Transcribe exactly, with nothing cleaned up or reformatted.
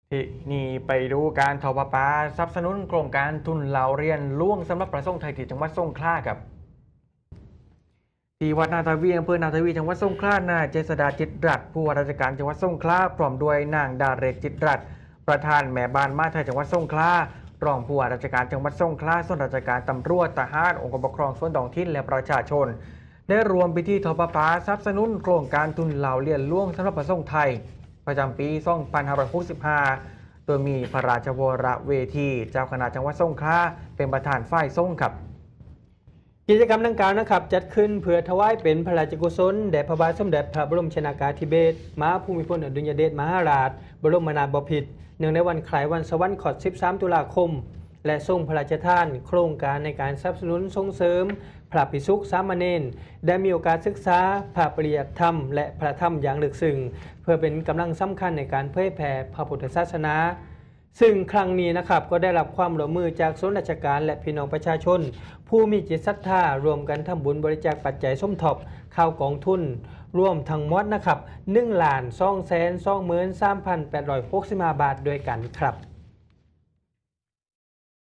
ที่นี่ไปดูการทอปปาสนับสนุนโครงการทุนเหล่าเรียนล่วงสำหรับประสงค์ไทยที่จังหวัดสงขลาครับที่วัดนาทวีอำเภอนาทวีจังหวัดสงขลานายเจษดาจิตรัตน์ผู้ว่าราชการจังหวัดสงขลาพร้อมด้วยนางดาเรศจิตรัตน์ประธานแม่บ้านมาไทยจังหวัดสงขลารองผู้ว่าราชการจังหวัดสงขลาส่วนราชการตำรวจทหารองค์ปกครองส่วนท้องถิ่นและประชาชนได้รวมพิธีทอปปาสนับสนุนโครงการทุนเหล่าเรียนล่วงสำหรับประสงค์ไทยประจำปีสองพันห้าร้อยหกสิบห้าโดยมีพระราชวรเวทีเจ้าคณะจังหวัดสงขลาเป็นประธานฝ่ายส่งครับกิจกรรมดังกล่าวนะครับจัดขึ้นเพื่อถวายเป็นพระราชกุศลแด่พระบาทสมเด็จพระบรมชนากาธิเบศรมหาภูมิพลอดุลยเดชมหาราชบรมนาถบพิตรเนื่องในวันคล้ายวันสวรรคตสิบสามตุลาคมและทรงพระราชทานโครงการในการสนับสนุนส่งเสริมพระภิกษุสามเณรได้มีโอกาสศึกษาพระปริยัติธรรมและพระธรรมอย่างลึกซึ้งเพื่อเป็นกำลังสำคัญในการเผยแผ่พระพุทธศาสนาซึ่งครั้งนี้นะครับก็ได้รับความร่วมมือจากส่วนราชการและพี่น้องประชาชนผู้มีจิตศรัทธารวมกันทำบุญบริจาคปัจจัยสมทบเข้ากองทุนรวมทั้งหมดนะครับหนึ่งล้านสองแสนสองหมื่นสามพันแปดร้อยหกสิบห้าบาทด้วยกันครับ